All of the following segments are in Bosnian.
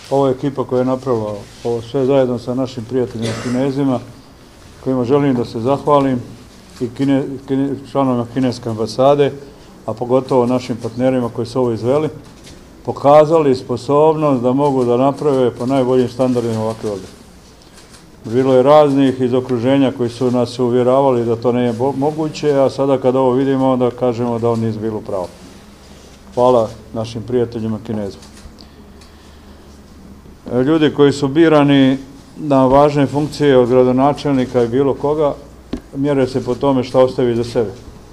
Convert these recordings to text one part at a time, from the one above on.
Ovo je ekipa koja je napravila ovo sve zajedno sa našim prijateljima Kinezima, kojima želim da se zahvalim, i članovima kineske ambasade, a pogotovo našim partnerima koji su ovo izveli, pokazali sposobnost da mogu da naprave po najboljim standardima ovakve objekte. Bilo je raznih iz okruženja koji su nas uvjeravali da to nije moguće, a sada kada ovo vidimo, onda kažemo da on nije bilo pravo. Hvala našim prijateljima Kinezima. Ljudi koji su birani na važne funkcije od gradonačelnika i bilo koga, mjere se po tome šta ostavi za sebe.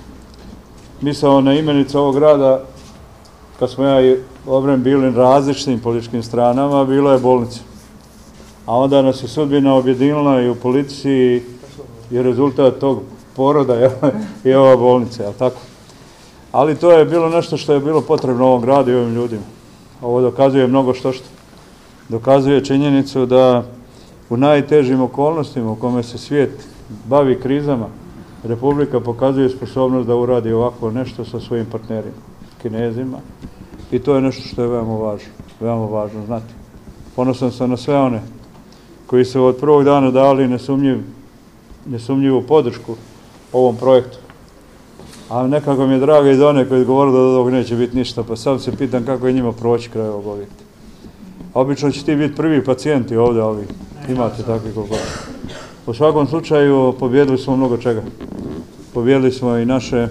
Misaona imenica ovog grada, kad smo ja i Obren bili na različitim političkim stranama, bila je bolnica. A onda nas je sudbina objedinila i u policiji i rezultat tog poroda je ova bolnica, je li tako? Ali to je bilo nešto što je bilo potrebno ovom gradu i ovim ljudima. Ovo dokazuje mnogo što. Dokazuje činjenicu da u najtežim okolnostima u kome se svijet bavi krizama, Republika pokazuje sposobnost da uradi ovako nešto sa svojim partnerima, Kinezima, i to je nešto što je veoma važno znati. Ponosan sam na sve one koji su od prvog dana dali nesumnjivu podršku ovom projektu. A nekako mi je drago i za one koji govorili da od ovog neće biti ništa, pa sam se pitam kako je njima proći kraj ovog objekta. Obično će ti biti prvi pacijenti ovdje, ali imate takvi koliko. U svakom slučaju pobjedili smo mnogo čega. Pobjedili smo i naše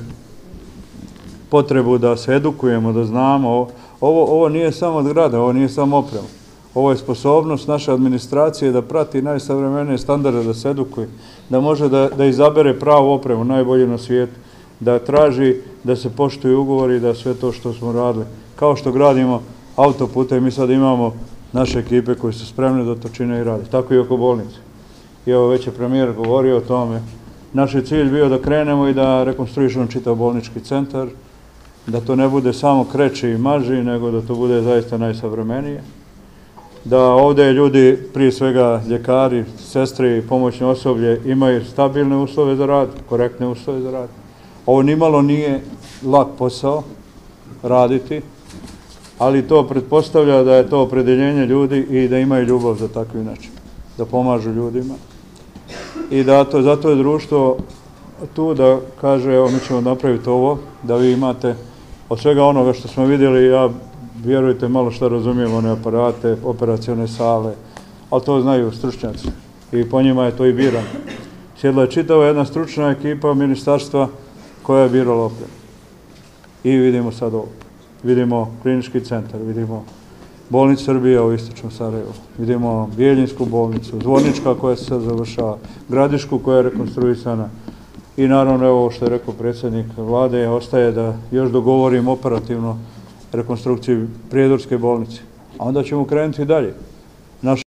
potrebu da se edukujemo, da znamo. Ovo nije samo od grada, ovo nije samo oprema. Ovo je sposobnost naše administracije da prati najsavremenije standarde, da se edukuje, da može da izabere pravu opremu, najbolje na svijetu, da traži da se poštuju ugovori, da sve to što smo radili. Kao što gradimo autopute, mi sad imamo naše ekipe koji su spremne da to čine i rade. Tako i oko bolnice. I ovo već je premijer govorio o tome. Naš je cilj bio da krenemo i da rekonstruišemo čitav bolnički centar, da to ne bude samo kreći i maži, nego da to bude zaista najsavremenije. Da ovdje ljudi, prije svega ljekari, sestre i pomoćno osoblje, imaju stabilne uslove za rad, korektne uslove za rad. Ovo nimalo nije lak posao raditi, ali to pretpostavlja da je to opredjeljenje ljudi i da imaju ljubav za takvi način, da pomažu ljudima. I zato je društvo tu da kaže, evo mi ćemo napraviti ovo, da vi imate od svega onoga što smo vidjeli, ja vjerujte malo što razumijem, one aparate, operacione sale, ali to znaju stručnjaci i po njima je to i birano. Sjedla je čitava jedna stručna ekipa ministarstva koja je birala opremu. I vidimo sad ovo. Vidimo klinički centar, vidimo bolnicu Srbije u istočnom Sarajevu, vidimo Bijeljinsku bolnicu, Zvornička koja se sad završava, Gradišku koja je rekonstruisana i naravno ovo što je rekao predsjednik vlade, ostaje da još dogovorim operativno rekonstrukciju Prijedorske bolnice, a onda ćemo krenuti dalje.